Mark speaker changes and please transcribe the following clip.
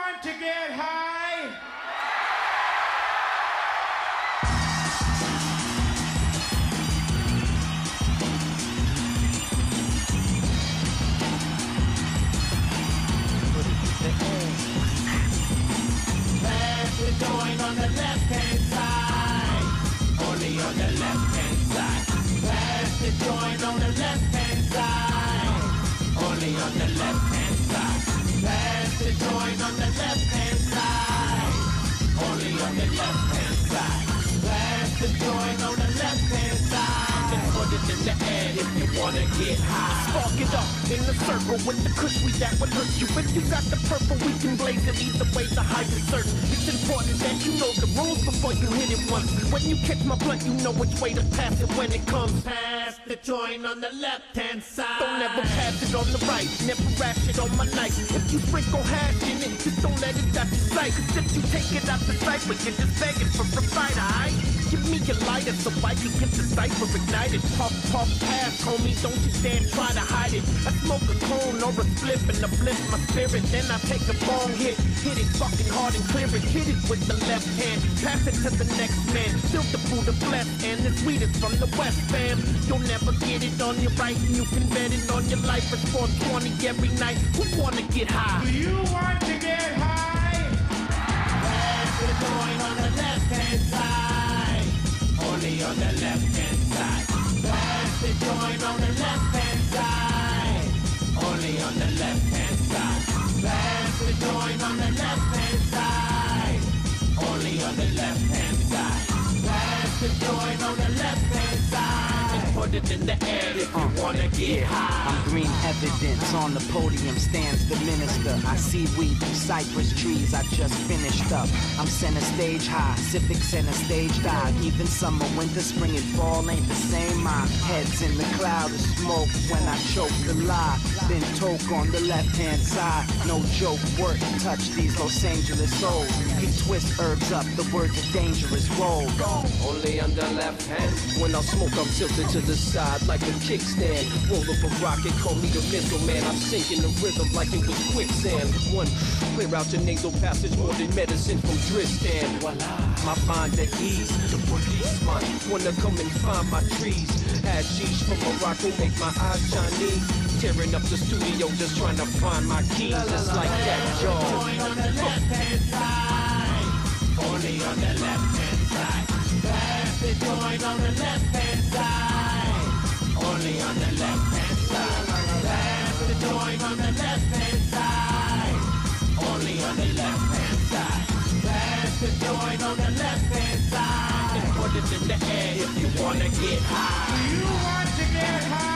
Speaker 1: want to get high?
Speaker 2: Pass the joint on the left-hand side. Only on the left-hand side. Pass the joint on the left-hand side. Only on the left-hand side. Pass the joint on the left-hand side. Only on the left-hand side. Pass the joint on the left-hand side. And put it in the air if you wanna get high.
Speaker 3: Spark it up in the circle with the cushion that would hurt you. If you got the purple, we can blaze it. Either way, the high is certain. It's important that you know the rules before you hit it once. When you catch my blunt, you know which way to pass it when it comes.
Speaker 2: Pass the joint on the left-hand side.
Speaker 3: Don't ever pass it on the right. Never rash it on my knife. If you sprinkle hash in it, just don't let it out your sight. Cause if you take it out the cipher, you're just begging for a fight, alright? Give me your lighter so I can get the cipher ignited. Puff, puff, pass, homie, don't you dare try to hide it. I smoke a cone or a flip and uplift my spirit. Then I take a long hit it fucking hard and clear it. Hit it with the left hand, pass it to the next man. Fill the food of flesh and the sweetest from the west, fam. You'll never get it on your right and you can bet it on your life. It's 420 every night. Who wanna get high?
Speaker 1: Do you want to get high?
Speaker 2: Pass the joint on the left-hand side. Only on the left-hand side. Pass the joint on the left-hand side. Only on the left-hand side. Pass the joint on the left-hand side. Only on the left-hand side. Pass the joint on the left-hand side. And put it in the air if you wanna get high.
Speaker 4: I'm green evidence. On the podium stands the minister. I see weed through cypress trees. I just finished up. I'm center stage high. Civic center stage dive. Even summer, winter, spring, and fall ain't the same. My head's in the cloud of smoke when I choke the lie. Then toke on the left-hand side. No joke, work, touch these Los Angeles souls. He twist herbs up, the words are dangerous. Roll.
Speaker 5: Only on the left hand. When I smoke, I'm tilted to the side like a kickstand. Roll up a rocket, call me the missile man. I'm sinking the rhythm like it was quicksand. One, clear out your nasal passage more than medicine from Tristan. Voila, my mind at ease. The policeman wanna come and find my trees. Hashish from Morocco make my eyes Chinese. Tearing up the studio just trying to find my keys. It's like that, y'all.
Speaker 2: Joint on the left-hand side. Only on the left-hand side. Pass the joint on the left-hand side. Only on the left-hand side. Pass the joint on the left-hand side. Only on the left-hand side. Pass the joint on the left-hand side. And put it in the air if you wanna get high.
Speaker 1: Do you want to get high?